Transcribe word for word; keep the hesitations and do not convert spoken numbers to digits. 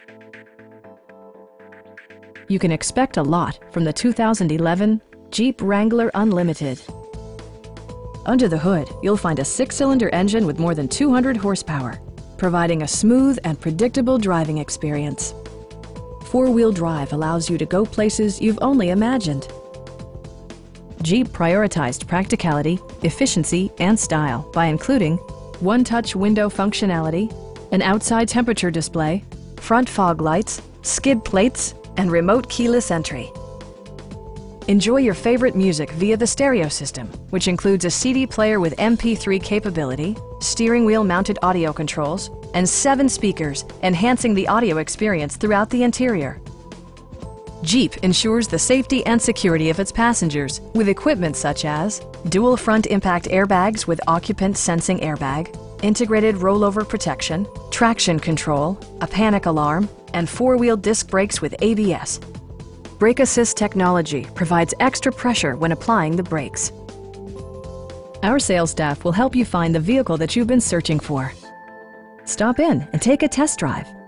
You can expect a lot from the two thousand eleven Jeep Wrangler Unlimited. Under the hood, you'll find a six-cylinder engine with more than two hundred horsepower, providing a smooth and predictable driving experience. Four-wheel drive allows you to go places you've only imagined. Jeep prioritized practicality, efficiency, and style by including one-touch window functionality, an outside temperature display, front fog lights, skid plates, and remote keyless entry. Enjoy your favorite music via the stereo system, which includes a C D player with M P three capability, steering wheel mounted audio controls, and seven speakers, enhancing the audio experience throughout the interior. Jeep ensures the safety and security of its passengers with equipment such as dual front impact airbags with occupant sensing airbag, integrated rollover protection, traction control, a panic alarm, and four-wheel disc brakes with A B S. Brake Assist technology provides extra pressure when applying the brakes. Our sales staff will help you find the vehicle that you've been searching for. Stop in and take a test drive.